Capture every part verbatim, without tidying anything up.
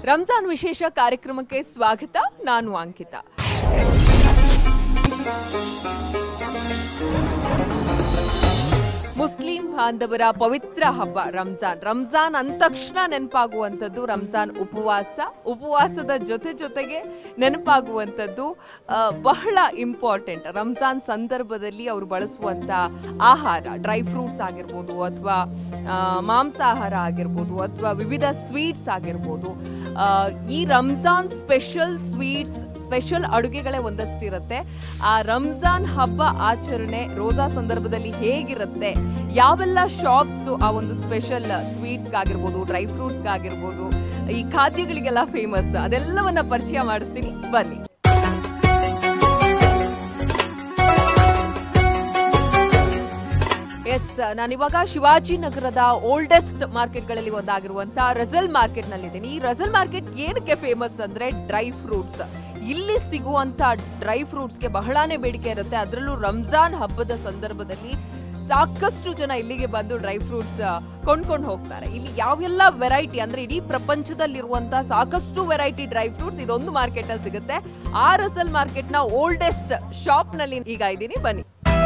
ರಂಜಾನ್ ವಿಶೇಷ ಕಾರ್ಯಕ್ರಮಕ್ಕೆ ಸ್ವಾಗತ. ನಾನು ಅಂಕಿತಾ. ಮುಸ್ಲಿಂ ಬಾಂಧವರ ಪವಿತ್ರ ಹಬ್ಬ ರಂಜಾನ್. ರಂಜಾನ್ ಅಂದ ತಕ್ಷಣ ನೆನಪಾಗುವಂಥದ್ದು ರಂಜಾನ್ ಉಪವಾಸ. ಉಪವಾಸದ ಜೊತೆ ಜೊತೆಗೆ ನೆನಪಾಗುವಂಥದ್ದು ಬಹಳ ಇಂಪಾರ್ಟೆಂಟ್. ರಂಜಾನ್ ಸಂದರ್ಭದಲ್ಲಿ ಅವರು ಬಳಸುವಂಥ ಆಹಾರ, ಡ್ರೈ ಫ್ರೂಟ್ಸ್ ಆಗಿರ್ಬೋದು, ಅಥವಾ ಮಾಂಸಾಹಾರ ಆಗಿರ್ಬೋದು, ಅಥವಾ ವಿವಿಧ ಸ್ವೀಟ್ಸ್ ಆಗಿರ್ಬೋದು. ಈ ರಂಜಾನ್ ಸ್ಪೆಷಲ್ ಸ್ವೀಟ್ಸ್, ಸ್ಪೆಷಲ್ ಅಡುಗೆಗಳೇ ಒಂದಷ್ಟಿರುತ್ತೆ. ಆ ರಂಜಾನ್ ಹಬ್ಬ ಆಚರಣೆ ರೋಜಾ ಸಂದರ್ಭದಲ್ಲಿ ಹೇಗಿರುತ್ತೆ, ಯಾವೆಲ್ಲ ಶಾಪ್ಸ್ ಆ ಒಂದು ಸ್ಪೆಷಲ್ ಸ್ವೀಟ್ಸ್ಗಾಗಿರ್ಬೋದು, ಡ್ರೈ ಫ್ರೂಟ್ಸ್ಗಾಗಿರ್ಬೋದು, ಈ ಖಾದ್ಯಗಳಿಗೆಲ್ಲ ಫೇಮಸ್, ಅದೆಲ್ಲವನ್ನ ಪರಿಚಯ ಮಾಡಿಸ್ತೀನಿ, ಬನ್ನಿ. ಎಸ್, ನಾನಿವಾಗ ಶಿವಾಜಿನಗರದ ಓಲ್ಡೆಸ್ಟ್ ಮಾರ್ಕೆಟ್ಗಳಲ್ಲಿ ಒಂದಾಗಿರುವಂತಹ ರಜಲ್ ಮಾರ್ಕೆಟ್ ನಲ್ಲಿದ್ದೀನಿ. ಈ ರಜಲ್ ಮಾರ್ಕೆಟ್ ಏನಕ್ಕೆ ಫೇಮಸ್ ಅಂದ್ರೆ ಡ್ರೈ ಫ್ರೂಟ್ಸ್. ಇಲ್ಲಿ ಸಿಗುವಂತ ಡ್ರೈ ಫ್ರೂಟ್ಸ್ಗೆ ಬಹಳಾನೇ ಬೇಡಿಕೆ ಇರುತ್ತೆ. ಅದರಲ್ಲೂ ರಂಜಾನ್ ಹಬ್ಬದ ಸಂದರ್ಭದಲ್ಲಿ ಸಾಕಷ್ಟು ಜನ ಇಲ್ಲಿಗೆ ಬಂದು ಡ್ರೈ ಫ್ರೂಟ್ಸ್ ಕೊಂಡ್ಕೊಂಡು ಹೋಗ್ತಾರೆ. ಇಲ್ಲಿ ಯಾವೆಲ್ಲ ವೆರೈಟಿ ಅಂದ್ರೆ ಇಡೀ ಪ್ರಪಂಚದಲ್ಲಿರುವಂತಹ ಸಾಕಷ್ಟು ವೆರೈಟಿ ಡ್ರೈ ಫ್ರೂಟ್ಸ್ ಇದೊಂದು ಮಾರ್ಕೆಟ್ ಅಲ್ಲಿ ಸಿಗುತ್ತೆ. ಆ ರಸಲ್ ಮಾರ್ಕೆಟ್ ನ ಓಲ್ಡೆಸ್ಟ್ ಶಾಪ್ ನಲ್ಲಿ ಈಗ ಇದ್ದೀನಿ, ಬನ್ನಿ.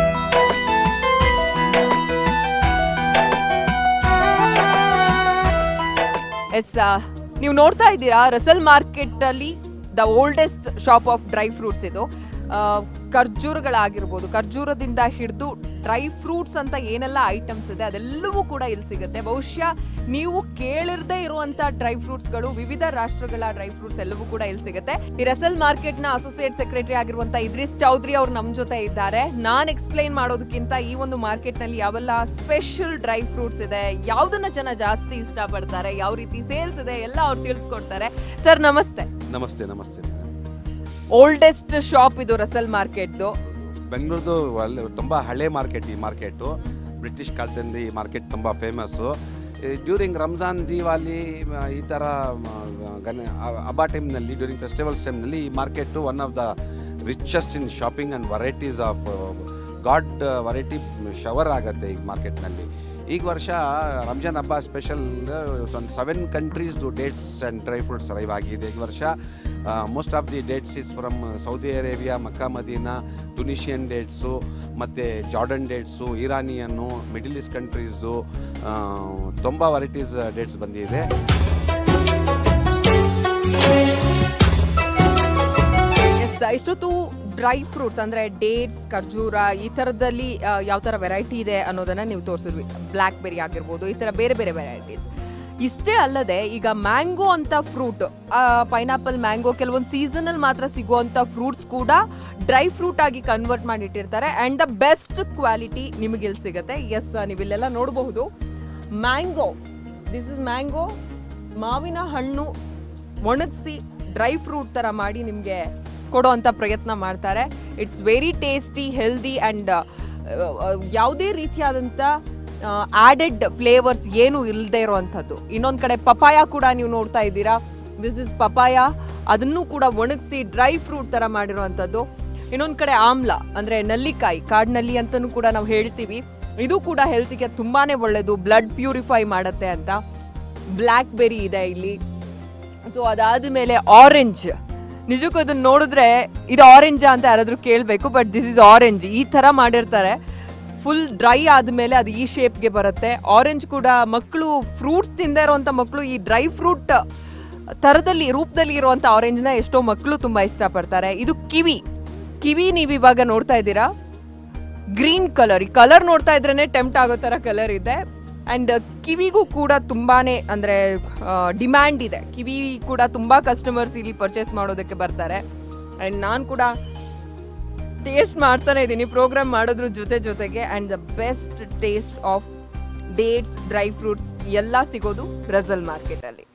ಎಸ್, ನೀವು ನೋಡ್ತಾ ಇದ್ದೀರಾ ರಸಲ್ ಮಾರ್ಕೆಟ್ ಅಲ್ಲಿ the oldest shop of dry fruits ಇದು. ಖರ್ಜೂರಗಳಾಗಿರ್ಬೋದು, ಖರ್ಜೂರದಿಂದ ಹಿಡಿದು ಡ್ರೈ ಫ್ರೂಟ್ಸ್ ಅಂತ ಏನೆಲ್ಲ ಐಟಮ್ಸ್ ಇದೆ ಅದೆಲ್ಲವೂ ಕೂಡ ಇಲ್ಲಿ ಸಿಗುತ್ತೆ. ಬಹುಶಃ ನೀವು ಕೇಳಿರದೇ ಇರುವಂತ ಡ್ರೈ ಫ್ರೂಟ್ಸ್ಗಳು, ವಿವಿಧ ರಾಷ್ಟ್ರಗಳ ಡ್ರೈ ಫ್ರೂಟ್ಸ್ ಎಲ್ಲವೂ ಕೂಡ ಇಲ್ಲಿ ಸಿಗುತ್ತೆ. ಈ ರಸಲ್ ಮಾರ್ಕೆಟ್ ನ ಅಸೋಸಿಯೇಟ್ ಸೆಕ್ರೆಟರಿ ಆಗಿರುವಂತ ಇದ್ರಿಸ್ ಚೌಧರಿ ಅವ್ರು ನಮ್ ಜೊತೆ ಇದ್ದಾರೆ. ನಾನ್ ಎಕ್ಸ್ಪ್ಲೈನ್ ಮಾಡೋದಕ್ಕಿಂತ ಈ ಒಂದು ಮಾರ್ಕೆಟ್ ನಲ್ಲಿ ಯಾವೆಲ್ಲ ಸ್ಪೆಷಲ್ ಡ್ರೈ ಫ್ರೂಟ್ಸ್ ಇದೆ, ಯಾವ್ದನ್ನ ಜನ ಜಾಸ್ತಿ ಇಷ್ಟಪಡ್ತಾರೆ, ಯಾವ ರೀತಿ ಸೇಲ್ಸ್ ಇದೆ ಎಲ್ಲ ಅವ್ರು ತಿಳಿಸ್ಕೊಡ್ತಾರೆ. ಸರ್ ನಮಸ್ತೆ. ನಮಸ್ತೆ. ನಮಸ್ತೆ. ಓಲ್ಡೆಸ್ಟ್ ಶಾಪ್ ಇದು ರಸಲ್ ಮಾರ್ಕೆಟ್. ಬೆಂಗಳೂರು ತುಂಬ ಹಳೆ ಮಾರ್ಕೆಟ್. ಈ ಮಾರ್ಕೆಟು ಬ್ರಿಟಿಷ್ ಕಾಲದಲ್ಲಿ ಈ ಮಾರ್ಕೆಟ್ ತುಂಬ ಫೇಮಸ್ಸು. ಡ್ಯೂರಿಂಗ್ ರಂಜಾನ್, ದಿವಾಲಿ ಈ ಥರ ಗಣ ಹಬ್ಬ ಟೈಮ್ನಲ್ಲಿ, ಡ್ಯೂರಿಂಗ್ ಫೆಸ್ಟಿವಲ್ಸ್ ಟೈಮ್ನಲ್ಲಿ ಈ market one of the richest in shopping and varieties of god variety shower ಆಗುತ್ತೆ ಈ ಮಾರ್ಕೆಟ್ನಲ್ಲಿ. ಈಗ ವರ್ಷ ರಂಜಾನ್ ಹಬ್ಬ ಸ್ಪೆಷಲ್ ಸೆವೆನ್ ಕಂಟ್ರೀಸ್ದು dates and dry fruits arrive ಆಗಿದೆ ಈ ವರ್ಷ. Most of the dates is from Saudi Arabia, Mecca Medina, Tunisian dates, ಮತ್ತು Jordan dates, Iranian, middle east ಕಂಟ್ರೀಸ್ದು ತುಂಬ ವೆರೈಟೀಸ್ ಡೇಟ್ಸ್ ಬಂದಿದೆ. ಇಷ್ಟೊತ್ತು ಡ್ರೈ ಫ್ರೂಟ್ಸ್ ಅಂದ್ರೆ ಡೇಟ್ಸ್, ಖರ್ಜೂರ, ಈ ಥರದಲ್ಲಿ ಯಾವ ಥರ ವೆರೈಟಿ ಇದೆ ಅನ್ನೋದನ್ನ ನೀವು ತೋರಿಸಿದ್ವಿ. ಬ್ಲ್ಯಾಕ್ ಬೆರಿ ಆಗಿರ್ಬೋದು, ಈ ಥರ ಬೇರೆ ಬೇರೆ ವೆರೈಟೀಸ್. ಇಷ್ಟೇ ಅಲ್ಲದೆ ಈಗ ಮ್ಯಾಂಗೋ ಅಂತ ಫ್ರೂಟ್, ಪೈನಾಪಲ್, ಮ್ಯಾಂಗೋ, ಕೆಲವೊಂದು ಸೀಸನಲ್ಲಿ ಮಾತ್ರ ಸಿಗುವಂಥ ಫ್ರೂಟ್ಸ್ ಕೂಡ ಡ್ರೈ ಫ್ರೂಟ್ ಆಗಿ ಕನ್ವರ್ಟ್ ಮಾಡಿಟ್ಟಿರ್ತಾರೆ. ಆ್ಯಂಡ್ ದ ಬೆಸ್ಟ್ ಕ್ವಾಲಿಟಿ ನಿಮಗೆ ಇಲ್ಲಿ ಸಿಗುತ್ತೆ. ಎಸ್, ನೀವಿಲ್ಲೆಲ್ಲ ನೋಡಬಹುದು ಮ್ಯಾಂಗೋ. This is mango. ಮಾವಿನ ಹಣ್ಣು ಒಣಗಿಸಿ ಡ್ರೈ ಫ್ರೂಟ್ ಥರ ಮಾಡಿ ನಿಮಗೆ ಕೊಡೋವಂಥ ಪ್ರಯತ್ನ ಮಾಡ್ತಾರೆ. It's very tasty, healthy and ಯಾವುದೇ ರೀತಿಯಾದಂಥ ಆಡೆಡ್ ಫ್ಲೇವರ್ಸ್ ಏನು ಇಲ್ಲದೆ ಇರೋವಂಥದ್ದು. ಇನ್ನೊಂದು ಕಡೆ ಪಪಾಯ ಕೂಡ ನೀವು ನೋಡ್ತಾ ಇದ್ದೀರಾ. This is papaya. ಅದನ್ನು ಕೂಡ ಒಣಗಿಸಿ ಡ್ರೈ ಫ್ರೂಟ್ ಥರ ಮಾಡಿರೋವಂಥದ್ದು. ಇನ್ನೊಂದು ಕಡೆ ಆಮ್ಲ ಅಂದರೆ ನಲ್ಲಿಕಾಯಿ, ಕಾಡ್ನಲ್ಲಿ ಅಂತಲೂ ಕೂಡ ನಾವು ಹೇಳ್ತೀವಿ. ಇದು ಕೂಡ ಹೆಲ್ತಿಗೆ ತುಂಬಾ ಒಳ್ಳೆಯದು, ಬ್ಲಡ್ ಪ್ಯೂರಿಫೈ ಮಾಡುತ್ತೆ ಅಂತ. ಬ್ಲ್ಯಾಕ್ ಬೆರಿ ಇದೆ ಇಲ್ಲಿ. ಸೊ ಅದಾದ ಮೇಲೆ ಆರೆಂಜ್. ನಿಜಕ್ಕೂ ಇದನ್ನ ನೋಡಿದ್ರೆ ಇದು ಆರೆಂಜ್ ಅಂತ ಯಾರಾದ್ರೂ ಕೇಳಬೇಕು, ಬಟ್ ದಿಸ್ ಇಸ್ ಆರೆಂಜ್. ಈ ಥರ ಮಾಡಿರ್ತಾರೆ. ಫುಲ್ ಡ್ರೈ ಆದಮೇಲೆ ಅದು ಈ ಶೇಪ್ಗೆ ಬರುತ್ತೆ. ಆರೆಂಜ್ ಕೂಡ ಮಕ್ಕಳು, ಫ್ರೂಟ್ಸ್ ತಿಂದೇ ಇರುವಂಥ ಮಕ್ಕಳು ಈ ಡ್ರೈ ಫ್ರೂಟ್ ಥರದಲ್ಲಿ ರೂಪದಲ್ಲಿ ಇರುವಂಥ ಆರೆಂಜ್ನ ಎಷ್ಟೋ ಮಕ್ಕಳು ತುಂಬ ಇಷ್ಟಪಡ್ತಾರೆ. ಇದು ಕಿವಿ. ಕಿವಿ ನೀವು ಇವಾಗ ನೋಡ್ತಾ ಇದ್ದೀರಾ, ಗ್ರೀನ್ ಕಲರ್. ಈ ಕಲರ್ ನೋಡ್ತಾ ಇದ್ರೇ ಟೆಂಪ್ಟ್ ಆಗೋ ಥರ ಕಲರ್ ಇದೆ. ಆ್ಯಂಡ್ ಕಿವಿಗೂ ಕೂಡ ತುಂಬಾ ಅಂದರೆ ಡಿಮ್ಯಾಂಡ್ ಇದೆ. ಕಿವಿ ಕೂಡ ತುಂಬ ಕಸ್ಟಮರ್ಸ್ ಇಲ್ಲಿ ಪರ್ಚೇಸ್ ಮಾಡೋದಕ್ಕೆ ಬರ್ತಾರೆ. ಆ್ಯಂಡ್ ನಾನು ಕೂಡ ಟೇಸ್ಟ್ ಮಾಡ್ತಾನೆ ಇದ್ದೀನಿ ಪ್ರೋಗ್ರಾಮ್ ಮಾಡೋದ್ರ ಜೊತೆ ಜೊತೆಗೆ. And the best taste of dates, dry fruits ಎಲ್ಲ ಸಿಗೋದು ರಸಲ್ ಮಾರ್ಕೆಟಲ್ಲಿ.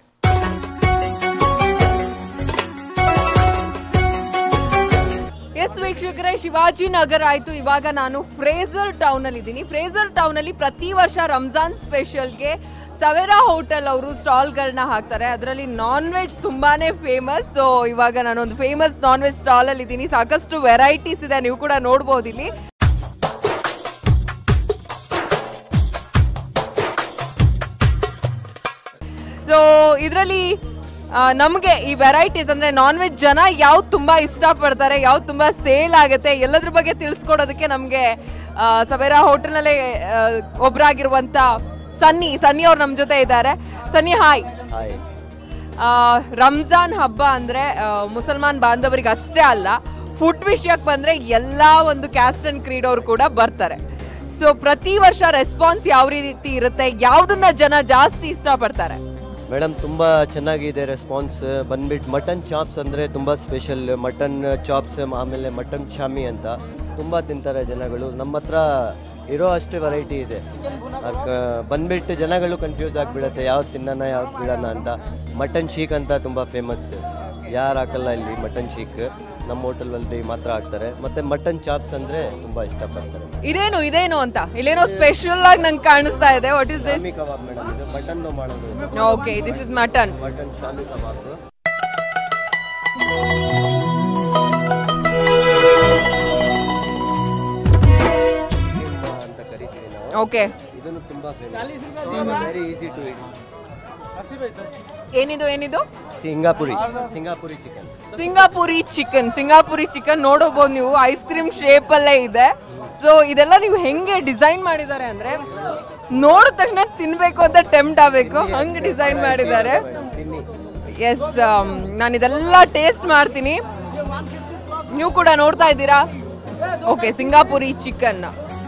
ಎಸ್ ವೀಕ್ಷಕರೇ, ಶಿವಾಜಿನಗರ ಆಯ್ತು. ಇವಾಗ ನಾನು ಫ್ರೇಜರ್ ಟೌನ್ ಅಲ್ಲಿ ಇದ್ದೀನಿ. ಫ್ರೇಜರ್ ಟೌನ್ ಅಲ್ಲಿ ಪ್ರತಿ ವರ್ಷ ರಂಜಾನ್ ಸ್ಪೆಷಲ್ಗೆ ಸವೇರಾ ಹೋಟೆಲ್ ಅವರು ಸ್ಟಾಲ್ಗಳನ್ನ ಹಾಕ್ತಾರೆ. ಅದರಲ್ಲಿ ನಾನ್ ವೆಜ್ ತುಂಬಾನೇ ಫೇಮಸ್. ಸೊ ಇವಾಗ ನಾನೊಂದು ಫೇಮಸ್ ನಾನ್ ವೆಜ್ ಸ್ಟಾಲ್ ಅಲ್ಲಿ ಇದ್ದೀನಿ. ಸಾಕಷ್ಟು ವೆರೈಟೀಸ್ ಇದೆ, ನೀವು ಕೂಡ ನೋಡ್ಬೋದು ಇಲ್ಲಿ. ಸೊ ಇದರಲ್ಲಿ ನಮಗೆ ಈ ವೆರೈಟೀಸ್ ಅಂದರೆ ನಾನ್ ವೆಜ್ ಜನ ಯಾವ್ದು ತುಂಬ ಇಷ್ಟಪಡ್ತಾರೆ, ಯಾವ್ದು ತುಂಬ ಸೇಲ್ ಆಗುತ್ತೆ, ಎಲ್ಲದ್ರ ಬಗ್ಗೆ ತಿಳಿಸ್ಕೊಡೋದಕ್ಕೆ ನಮಗೆ ಸವೇರಾ ಹೋಟೆಲ್ನಲ್ಲೇ ಒಬ್ಬರಾಗಿರುವಂಥ ಸನ್ನಿ ಸನ್ನಿ ಅವ್ರು ನಮ್ಮ ಜೊತೆ ಇದ್ದಾರೆ. ಸನ್ನಿ ಹಾಯ್. ಹಾಯ್. ರಂಜಾನ್ ಹಬ್ಬ ಅಂದರೆ ಮುಸಲ್ಮಾನ್ ಬಾಂಧವರಿಗೆ ಅಷ್ಟೇ ಅಲ್ಲ, ಫುಡ್ ವಿಷಯಕ್ಕೆ ಬಂದರೆ ಎಲ್ಲ ಒಂದು ಕ್ಯಾಸ್ಟ್ ಆ್ಯಂಡ್ ಕ್ರೀಡ್ ಅವರು ಕೂಡ ಬರ್ತಾರೆ. ಸೊ ಪ್ರತಿ ವರ್ಷ ರೆಸ್ಪಾನ್ಸ್ ಯಾವ ರೀತಿ ಇರುತ್ತೆ, ಯಾವುದನ್ನ ಜನ ಜಾಸ್ತಿ ಇಷ್ಟಪಡ್ತಾರೆ? ಮೇಡಮ್ ತುಂಬ ಚೆನ್ನಾಗಿದೆ ರೆಸ್ಪಾನ್ಸ್. ಬಂದ್ಬಿಟ್ಟು ಮಟನ್ ಚಾಪ್ಸ್ ಅಂದರೆ ತುಂಬ ಸ್ಪೆಷಲ್. ಮಟನ್ ಚಾಪ್ಸ್ ಆಮೇಲೆ ಮಟನ್ ಶಾಮಿ ಅಂತ ತುಂಬ ತಿಂತಾರೆ ಜನಗಳು. ನಮ್ಮ ಹತ್ರ ಇರೋ ಅಷ್ಟು ವೆರೈಟಿ ಇದೆ. ಬಂದ್ಬಿಟ್ಟು ಜನಗಳು ಕನ್ಫ್ಯೂಸ್ ಆಗಿಬಿಡುತ್ತೆ ಯಾವ್ದು ತಿನ್ನೋಣ ಯಾವ್ದು ಬಿಡೋಣ ಅಂತ. ಮಟನ್ ಶೀಕ್ ಅಂತ ತುಂಬ ಫೇಮಸ್, ಯಾರು ಹಾಕಲ್ಲ ಇಲ್ಲಿ ಮಟನ್ ಶೀಕ್, ನಮ್ಮ ಹೋಟೆಲಲ್ಲಿ ಮಾತ್ರ ಹಾಕ್ತಾರೆ. ಮತ್ತು ಮಟನ್ ಚಾಪ್ಸ್ ಅಂದರೆ ತುಂಬ ಇಷ್ಟಪಡ್ತಾರೆ. ಇದೇನು ಇದೇನು ಅಂತ ಇಲ್ಲೇನೋ ಸ್ಪೆಷಲ್ ಆಗಿ ನಂಗೆ ಕಾಣಿಸ್ತಾ ಇದೆ. What is this? Shami kebab madam, ಇದು ಮಟನ್ ಮಾಡೋದು. Okay, this is mutton. Mutton shami kebab ಅಂತ ಕರಿತೀವಿ ನಾವು. ಓಕೆ, ಇದನ್ನು ತುಂಬಾ ವೆರಿ ಈಸಿ ಟು ಇಟ್. ಏನಿದು ಏನಿದು? Singapuri Singapuri chicken. Singapuri chicken Singapuri chicken ನೋಡಬಹುದು ನೀವು, ಐಸ್ ಕ್ರೀಮ್ ಶೇಪ್ ಅಲ್ಲೇ ಇದೆ. ಸೊ ಇದೆಲ್ಲ ನೀವು ಹೆಂಗೆ ಡಿಸೈನ್ ಮಾಡಿದ್ದಾರೆ ಅಂದ್ರೆ ನೋಡಿದ ತಕ್ಷಣ ತಿನ್ಬೇಕು ಅಂತ ಟೆಂಪ್ಟ್ ಆಗಬೇಕು, ಹಂಗೆ ಡಿಸೈನ್ ಮಾಡಿದ್ದಾರೆ. ಎಸ್, ನಾನು ಇದೆಲ್ಲ ಟೇಸ್ಟ್ ಮಾಡ್ತೀನಿ, ನೀವು ಕೂಡ ನೋಡ್ತಾ ಇದ್ದೀರಾ. Okay, Singapuri chicken.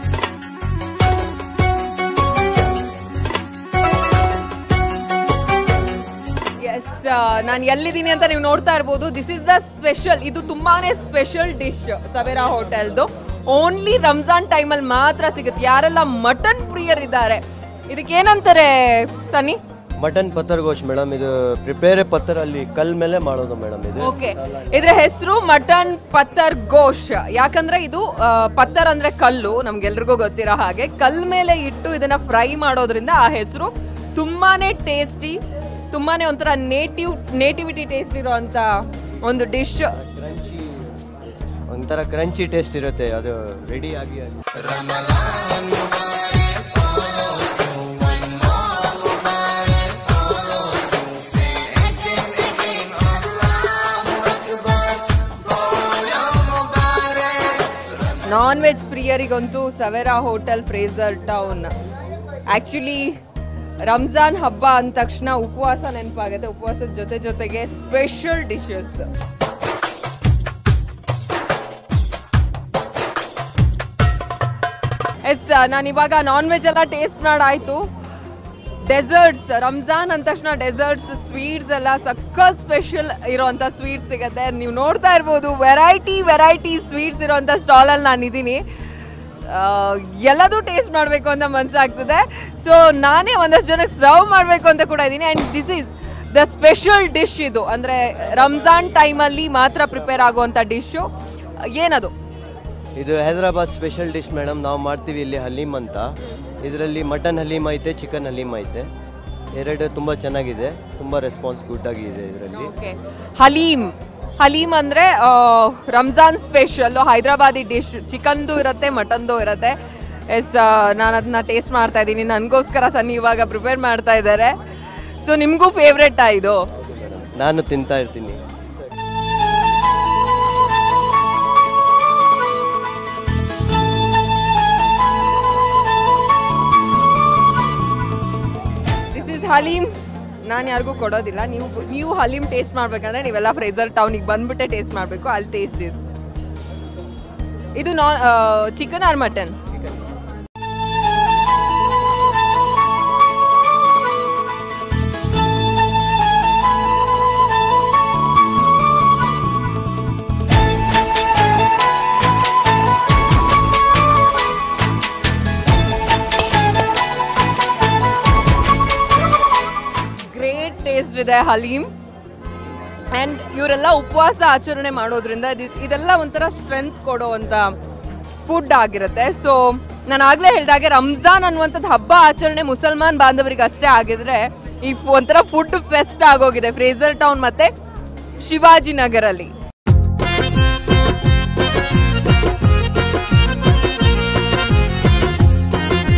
ಎಸ್, ನಾನು ಎಲ್ಲಿದ್ದೀನಿ ಅಂತ ನೀವು ನೋಡ್ತಾ ಇರ್ಬೋದು. ದಿಸ್ ಇಸ್ ದ ಸ್ಪೆಷಲ್, ಇದು ತುಂಬಾನೇ ಸ್ಪೆಷಲ್ ಡಿಶ್ ಸವೇರಾ ಹೋಟೆಲ್ದು. ಓನ್ಲಿ ರಂಜಾನ್ ಟೈಮಲ್ಲಿ ಮಾತ್ರ ಸಿಗುತ್ತೆ. ಯಾರೆಲ್ಲ ಮಟನ್ ಪ್ರಿಯರ್ ಇದ್ದಾರೆ, ಇದಕ್ಕೆ ಏನಂತಾರೆ ಸನ್ನಿ? Mutton pathar gosht madam. ಇದು ಪ್ರಿಪೇರ್ ಪತ್ತರ್ ಅಲ್ಲಿ ಕಲ್ ಮೇಲೆ ಮಾಡೋದು ಮೇಡಮ್ ಇದು. ಓಕೆ, ಇದ್ರ ಹೆಸರು ಮಟನ್ ಪತ್ತರ್ ಗೋಶ್. ಯಾಕಂದ್ರೆ ಇದು ಪತ್ತರ್ ಅಂದ್ರೆ ಕಲ್ಲು, ನಮ್ಗೆಲ್ರಿಗೂ ಗೊತ್ತಿರೋ ಹಾಗೆ. ಕಲ್ ಮೇಲೆ ಇಟ್ಟು ಇದನ್ನ ಫ್ರೈ ಮಾಡೋದ್ರಿಂದ ಆ ಹೆಸರು. ತುಂಬಾನೇ ಟೇಸ್ಟಿ, ತುಂಬಾನೇ ಒಂಥರ ನೇಟಿವ್ ನೇಟಿವಿಟಿ ಟೇಸ್ಟ್ ಇರೋಂಥ ಒಂದು ಡಿಶ್. ಕ್ರಂಚಿ, ಒಂಥರ ಕ್ರಂಚಿ ಟೇಸ್ಟ್ ಇರುತ್ತೆ. ಅದು ರೆಡಿ ಆಗಿ ನಾನ್ ವೆಜ್ ಪ್ರಿಯರಿಗಂತೂ Savera hotel Fraser Town. Actually Ramzan ಹಬ್ಬ ಅಂದ ತಕ್ಷಣ ಉಪವಾಸ ನೆನಪಾಗುತ್ತೆ. ಉಪವಾಸದ ಜೊತೆ ಜೊತೆಗೆ ಸ್ಪೆಷಲ್ ಡಿಶಸ್. ಎಸ್, ನಾನಿವಾಗ ನಾನ್ ವೆಜ್ ಎಲ್ಲ ಟೇಸ್ಟ್ ಮಾಡಾಯ್ತು. ಡೆಸರ್ಟ್ಸ್, ರಂಜಾನ್ ಅಂದ ತಕ್ಷಣ ಡೆಸರ್ಟ್ಸ್, ಸ್ವೀಟ್ಸ್ ಎಲ್ಲ ಸಖತ್ ಸ್ಪೆಷಲ್ ಇರೋಂಥ ಸ್ವೀಟ್ಸ್ ಸಿಗುತ್ತೆ. ನೀವು ನೋಡ್ತಾ ಇರ್ಬೋದು, ವೆರೈಟಿ ವೆರೈಟಿ ಸ್ವೀಟ್ಸ್ ಇರೋಂಥ ಸ್ಟಾಲಲ್ಲಿ ನಾನಿದ್ದೀನಿ. ಎಲ್ಲದೂ ಟೇಸ್ಟ್ ಮಾಡಬೇಕು ಅಂತ ಮನಸ್ಸಾಗ್ತದೆ. ಸೊ ನಾನೇ ಒಂದಷ್ಟು ಜನಕ್ಕೆ ಸರ್ವ್ ಮಾಡಬೇಕು ಅಂತ ಕೂಡ ಇದ್ದೀನಿ. And this is the special dish. ಇದು ಅಂದರೆ ರಂಜಾನ್ ಟೈಮಲ್ಲಿ ಮಾತ್ರ ಪ್ರಿಪೇರ್ ಆಗುವಂಥ ಡಿಶ್ಶು. ಏನದು? ಇದು ಹೈದರಾಬಾದ್ ಸ್ಪೆಷಲ್ ಡಿಶ್ ಮೇಡಮ್. ನಾವು ಮಾಡ್ತೀವಿ ಇಲ್ಲಿ ಹಲೀಮ್ ಅಂತ. ಇದರಲ್ಲಿ ಮಟನ್ ಹಲೀಮ್ ಐತೆ, ಚಿಕನ್ ಹಲೀಮ್ ಐತೆ. ಎರಡು ತುಂಬ ಚೆನ್ನಾಗಿದೆ, ತುಂಬ ರೆಸ್ಪಾನ್ಸ್ ಗುಡ್ ಆಗಿದೆ ಇದರಲ್ಲಿ. ಹಲೀಮ್ ಹಲೀಮ್ ಅಂದರೆ ರಂಜಾನ್ ಸ್ಪೆಷಲ್ ಹೈದರಾಬಾದಿ ಡಿಶ್. ಚಿಕನ್ದು ಇರುತ್ತೆ, ಮಟನ್ದು ಇರುತ್ತೆ. ಎಸ್, ನಾನು ಅದನ್ನ ಟೇಸ್ಟ್ ಮಾಡ್ತಾ ಇದ್ದೀನಿ. ನನಗೋಸ್ಕರ ಸನ್ನಿ ಇವಾಗ ಪ್ರಿಪೇರ್ ಮಾಡ್ತಾ ಇದ್ದಾರೆ. ಸೊ ನಿಮಗೂ ಫೇವ್ರೆಟಾ ಇದು? ನಾನು ತಿಂತಾ ಇರ್ತೀನಿ. This is haleem. ನಾನು ಯಾರಿಗೂ ಕೊಡೋದಿಲ್ಲ. ನೀವು ನೀವು ಹಲೀಮ್ ಟೇಸ್ಟ್ ಮಾಡ್ಬೇಕಂದ್ರೆ ನೀವೆಲ್ಲ ಫ್ರೇಜರ್ ಟೌನಿಗೆ ಬಂದ್ಬಿಟ್ಟೆ ಟೇಸ್ಟ್ ಮಾಡಬೇಕು. ಅಲ್ಲಿ ಟೇಸ್ಟ್ ಇದು. ಇದು ನಾನ್ ಚಿಕನ್ ಆರ್ ಮಟನ್? ಟೇಸ್ಟ್ ಇದೆ ಹಲೀಮ್. ಆ್ಯಂಡ್ ಇವರೆಲ್ಲ ಉಪವಾಸ ಆಚರಣೆ ಮಾಡೋದ್ರಿಂದ ಇದೆಲ್ಲ ಒಂಥರ ಸ್ಟ್ರೆಂತ್ ಕೊಡೋವಂಥ ಫುಡ್ ಆಗಿರುತ್ತೆ. ಸೊ ನಾನು ಆಗಲೇ ಹೇಳಿದಾಗೆ ರಂಜಾನ್ ಅನ್ನುವಂಥದ್ದು ಹಬ್ಬ ಆಚರಣೆ ಮುಸಲ್ಮಾನ್ ಬಾಂಧವರಿಗೆ ಅಷ್ಟೇ ಆಗಿದ್ರೆ ಈ ಒಂಥರ ಫುಡ್ ಫೆಸ್ಟ್ ಆಗೋಗಿದೆ ಫ್ರೇಜರ್ ಟೌನ್ ಮತ್ತು ಶಿವಾಜಿನಗರಲ್ಲಿ.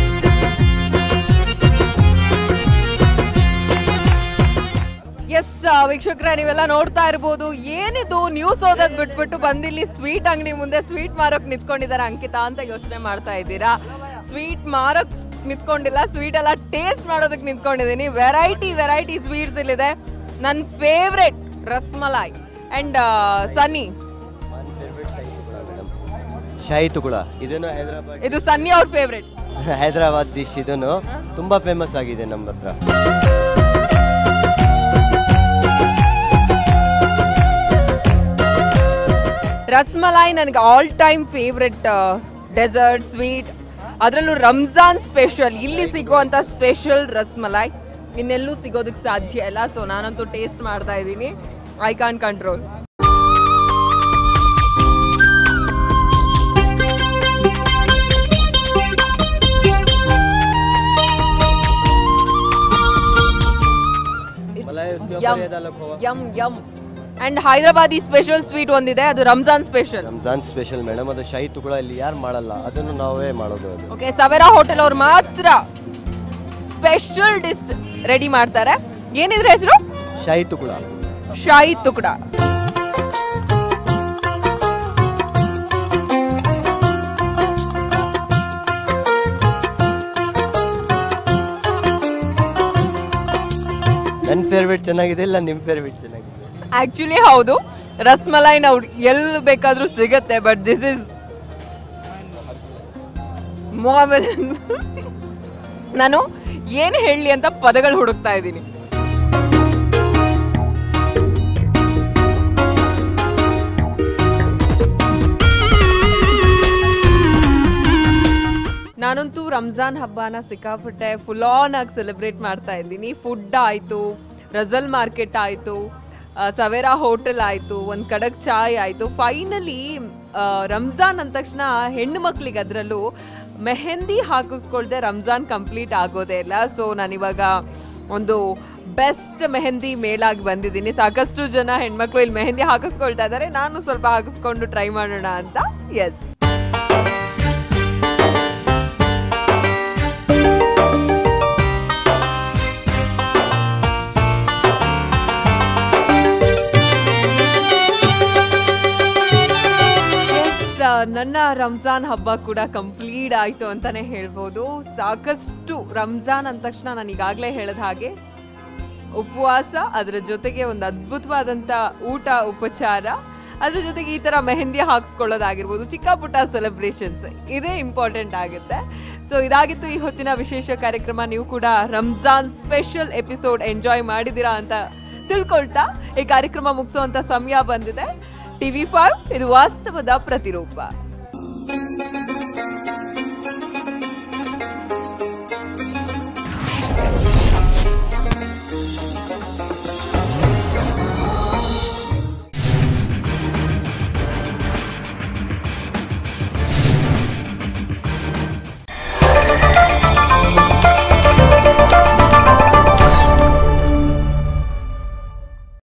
ಎಸ್, ವೀಕ್ಷಕರ ನೀವೆಲ್ಲ ನೋಡ್ತಾ ಇರ್ಬೋದು, ಏನಿದು ನ್ಯೂಸ್ ಓದೋದ್ ಬಿಟ್ಬಿಟ್ಟು ಬಂದಿಲ್ಲಿ ಸ್ವೀಟ್ ಅಂಗಡಿ ಮುಂದೆ ಸ್ವೀಟ್ ಮಾರೋಕ್ ನಿಂತ್ಕೊಂಡಿದ್ದಾರೆ ಅಂಕಿತಾ ಅಂತ ಯೋಚನೆ ಮಾಡ್ತಾ ಇದ್ದೀರಾ. ಸ್ವೀಟ್ ಮಾರೋಕ್ ನಿಂತ್ಕೊಂಡಿಲ್ಲ, ಸ್ವೀಟ್ ಎಲ್ಲ ಟೇಸ್ಟ್ ಮಾಡೋದಕ್ಕೆ ನಿಂತ್ಕೊಂಡಿದ್ದೀನಿ. ವೆರೈಟಿ ವೆರೈಟಿ ಸ್ವೀಟ್ಸ್ ಇಲ್ಲಿದೆ. ನನ್ನ ಫೇವ್ರೆಟ್ ರಸ್ಮಲೈ ಅಂಡ್ ಸನ್ನಿ ಶಾಹಿ ತುಕುಡ, ಇದನ್ನು ಹೈದರಾಬಾದ್, ಇದು ಸನ್ನಿ ಅವ್ರ ಫೇವ್ರೆಟ್ ಹೈದರಾಬಾದ್ ಡಿಶ್. ಇದನ್ನು ತುಂಬಾ ಫೇಮಸ್ ಆಗಿದೆ ನಮ್ಮ ಹತ್ರ. ರಸ್ಮಲೈ ನನಗೆ all time favourite dessert sweet, ಅದರಲ್ಲೂ ರಂಜಾನ್ ಸ್ಪೆಷಲ್. ಇಲ್ಲಿ ಸಿಗುವಂಥ ಸ್ಪೆಷಲ್ ರಸ್ಮಲೈ ಇನ್ನೆಲ್ಲೂ ಸಿಗೋದಕ್ಕೆ ಸಾಧ್ಯ ಇಲ್ಲ. ಸೊ ನಾನಂತೂ ಟೇಸ್ಟ್ ಮಾಡ್ತಾ ಇದ್ದೀನಿ, I can't control. Yum yum and Hyderabadi special sweet ಒಂದಿದೆ, ಅದು Ramzan special. Ramzan special madam, ಅದು ಶಾಹಿ ತುಕುಡ ಇಲ್ಲಿ ಯಾರು ಮಾಡಲ್ಲ, ಅದನ್ನು ನಾವೇ ಮಾಡೋದು. ಓಕೆ, ಸವೇರಾ ಹೋಟೆಲ್ ಅವ್ರು ಮಾತ್ರ ಸ್ಪೆಷಲ್ ಡಿಶ್ ರೆಡಿ ಮಾಡ್ತಾರೆ. ಏನಿದ್ರೆ ಹೆಸರು? ಶಾಹಿ ತುಕುಡ. ಶಾಹಿ ತುಕುಡ. ನನ್ನ ಫೇವ್ರೇಟ್ ಚೆನ್ನಾಗಿದೆ, ಇಲ್ಲ ನಿಮ್ಮ ಫೇವ್ರೇಟ್ ಚೆನ್ನಾಗಿದೆ? ಆಕ್ಚುಲಿ ಹೌದು, ರಸ್ಮಲೈ ನಾವು ಎಲ್ಲಿ ಬೇಕಾದ್ರೂ ಸಿಗತ್ತೆ, ಬಟ್ ದಿಸ್ ಇಸ್ ನಾನು ಏನು ಹೇಳಲಿ ಅಂತ ಪದಗಳು ಹುಡುಕ್ತಾ ಇದ್ದೀನಿ. ನಾನಂತೂ ರಂಜಾನ್ ಹಬ್ಬನ ಸಿಕ್ಕಾಪಟ್ಟೆ ಫುಲ್ ಆನ್ ಆಗಿ ಸೆಲೆಬ್ರೇಟ್ ಮಾಡ್ತಾ ಇದ್ದೀನಿ. ಫುಡ್ ಆಯಿತು, ರಜಲ್ ಮಾರ್ಕೆಟ್ ಆಯಿತು, ಸವೇರಾ ಹೋಟೆಲ್ ಆಯಿತು, ಒಂದು ಕಡಕ್ ಚಾಯ್ ಆಯಿತು. ಫೈನಲಿ ರಂಜಾನ್ ಅಂದ ತಕ್ಷಣ ಹೆಣ್ಣು ಮಕ್ಳಿಗೆ ಅದರಲ್ಲೂ ಮೆಹಂದಿ ಹಾಕಿಸ್ಕೊಳ್ದೆ ರಂಜಾನ್ ಕಂಪ್ಲೀಟ್ ಆಗೋದೇ ಇಲ್ಲ. ಸೊ ನಾನಿವಾಗ ಒಂದು ಬೆಸ್ಟ್ ಮೆಹಂದಿ ಮೇಲಾಗಿ ಬಂದಿದ್ದೀನಿ. ಸಾಕಷ್ಟು ಜನ ಹೆಣ್ಮಕ್ಳು ಇಲ್ಲಿ ಮೆಹಂದಿ ಹಾಕಿಸ್ಕೊಳ್ತಾ ಇದ್ದಾರೆ, ನಾನು ಸ್ವಲ್ಪ ಹಾಕಿಸ್ಕೊಂಡು ಟ್ರೈ ಮಾಡೋಣ ಅಂತ. ಎಸ್, ನನ್ನ ರಂಜಾನ್ ಹಬ್ಬ ಕೂಡ ಕಂಪ್ಲೀಟ್ ಆಯಿತು ಅಂತಲೇ ಹೇಳ್ಬೋದು. ಸಾಕಷ್ಟು ರಂಜಾನ್ ಅಂದ ತಕ್ಷಣ ನಾನು ಈಗಾಗಲೇ ಹೇಳಿದ ಹಾಗೆ ಉಪವಾಸ, ಅದರ ಜೊತೆಗೆ ಒಂದು ಅದ್ಭುತವಾದಂಥ ಊಟ ಉಪಚಾರ, ಅದ್ರ ಜೊತೆಗೆ ಈ ಥರ ಮೆಹಂದಿ ಹಾಕ್ಸ್ಕೊಳ್ಳೋದಾಗಿರ್ಬೋದು, ಚಿಕ್ಕ ಪುಟ್ಟ ಸೆಲೆಬ್ರೇಷನ್ಸ್, ಇದೇ ಇಂಪಾರ್ಟೆಂಟ್ ಆಗುತ್ತೆ. ಸೊ ಇದಾಗಿತ್ತು ಈ ಹೊತ್ತಿನ ವಿಶೇಷ ಕಾರ್ಯಕ್ರಮ. ನೀವು ಕೂಡ ರಂಜಾನ್ ಸ್ಪೆಷಲ್ ಎಪಿಸೋಡ್ ಎಂಜಾಯ್ ಮಾಡಿದ್ದೀರಾ ಅಂತ ತಿಳ್ಕೊಳ್ತಾ ಈ ಕಾರ್ಯಕ್ರಮ ಮುಗಿಸುವಂಥ ಸಮಯ ಬಂದಿದೆ. ಟಿವಿ ಫೈವ್ ಇದು ವಾಸ್ತವದ ಪ್ರತಿರೂಪ.